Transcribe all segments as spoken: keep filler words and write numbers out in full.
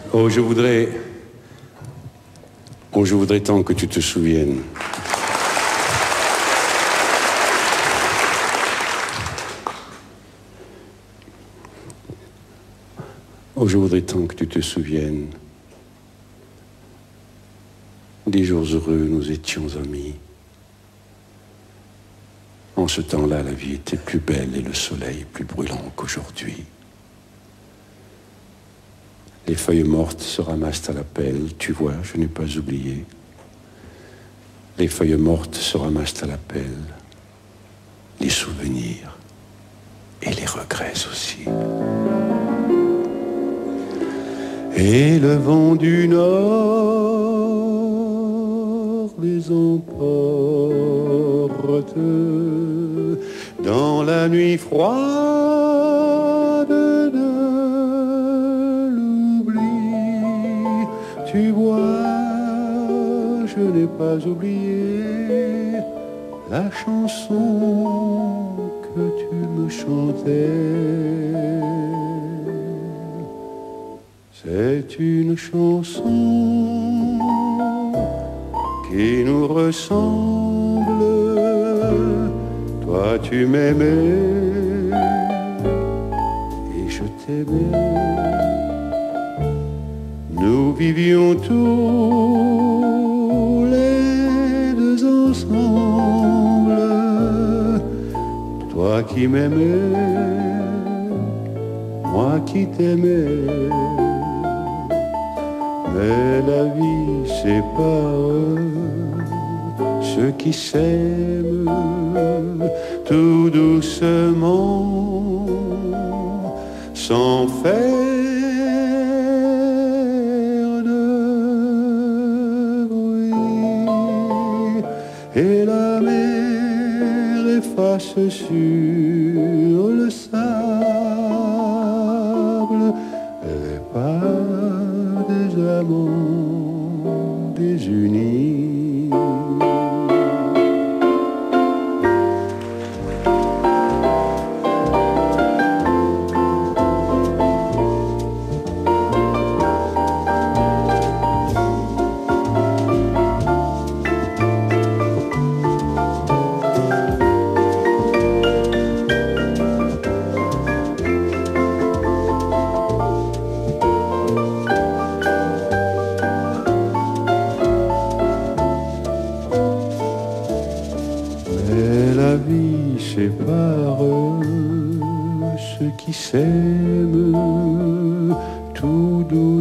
Oh, je voudrais... Oh, je voudrais tant que tu te souviennes. Oh, je voudrais tant que tu te souviennes. Des jours heureux, nous étions amis. En ce temps-là, la vie était plus belle et le soleil plus brûlant qu'aujourd'hui. Les feuilles mortes se ramassent à la pelle, tu vois, je n'ai pas oublié. Les feuilles mortes se ramassent à la pelle, les souvenirs et les regrets aussi. Et le vent du nord les emporte dans la nuit froide de l'oubli. Tu vois, je n'ai pas oublié la chanson que tu me chantais. C'est une chanson qui nous ressemble. Toi tu m'aimais et je t'aimais. Nous vivions tous les deux ensemble. Toi qui m'aimais, moi qui t'aimais. Mais la vie sépare ceux qui s'aiment tout doucement, sans faire de bruit. Et la mer efface sur le sable les pas des amants désunis. Sépare ceux qui s'aiment tout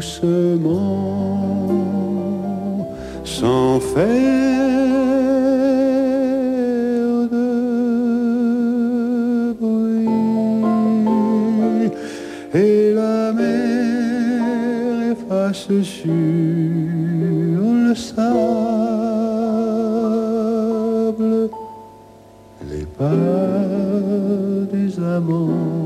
doucement, sans faire de bruit. Et la mer efface sur le sable les pas des amants